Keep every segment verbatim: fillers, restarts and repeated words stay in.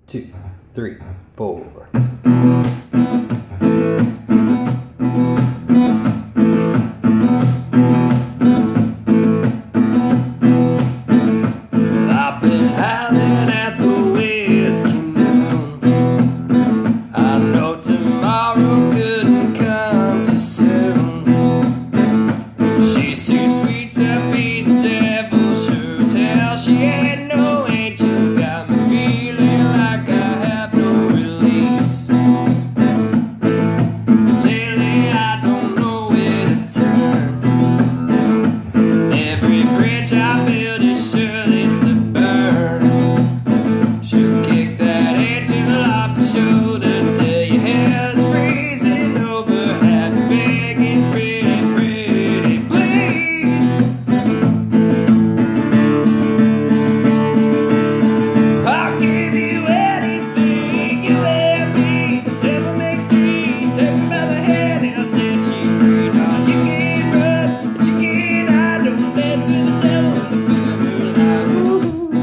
two, three, four. I've been howling at the whiskey moon. I know tomorrow couldn't come too soon. She's too sweet to be the devil, sure as hell she ain't no angel. Got me feeling like I have no release. Lately I don't know where to turn. Every bridge I build is surely to burn. She'll kick that angel off your shoulder till your hair's freezing over. Have you begging pretty, pretty please? I'll give you anything, you and me. The devil make me, take me by the hand and I'll set you free. Now you can't run, but you can't hide. Don't dance with the devil in the river like ooh.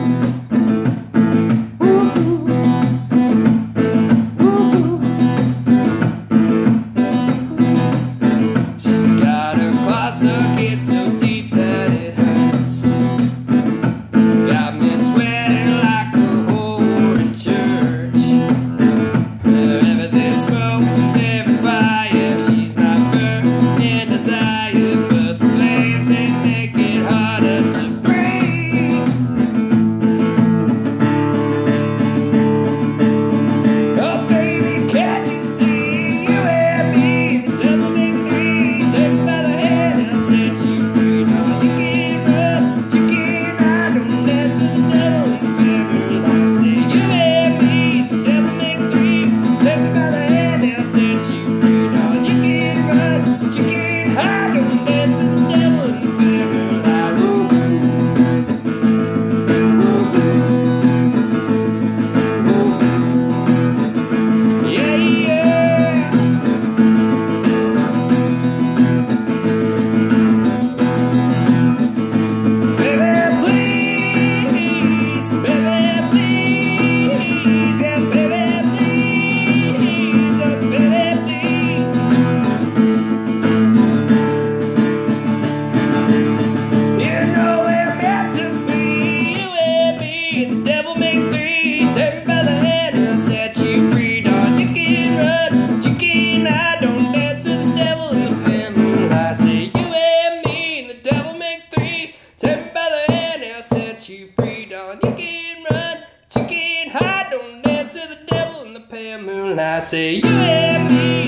She's got her closet it's so deep that it hurts. Got me sweating like a whore in church. Wherever there's smoke, there is fire. She's my burning desire, but the flames they make it harder to breathe. Oh baby, can't you see you and me? The devil make me, take me by the hand and I'll set you free. Now you can't run, but you can't hide. Don't dance with the devil in the river like I say. You and me, the devil make three. Take me by the hand and I'll set you free. Now you can't run, but you can't hide. Don't dance with the devil in the river like ooh. Yeah, yeah. Baby, please, baby, please, yeah, baby, please, oh, baby, please. You know we're meant to be, you and me, and the devil make three. Take me by the hand and I'll set you free. Dog, you can't run, but you can't hide. Don't dance with the devil in the pale moonlight. I say you and me, and the devil make three. Take me by the hand and I'll set you free. Dog, you can't run, but you can't hide. Don't dance with the devil in the pale moonlight. I say you and me.